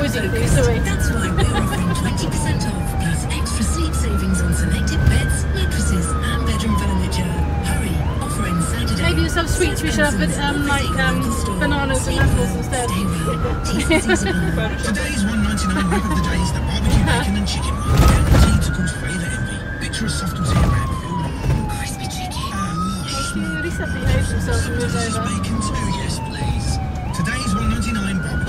music these, are we? That's why we're offering 20% off plus extra sleep savings on selected beds, mattresses and bedroom furniture. Hurry, offering Saturday. Maybe instead of sweets we should have bananas and apples instead. Today's $1.99 whip of the day is the barbecue bacon and chicken one. Guaranteed to cause flavour envy. Picture a soft and wrap. Crispy chicken. He really said behaved himself and moved over. Bacon too, yes please. Today's $1.99 barbecue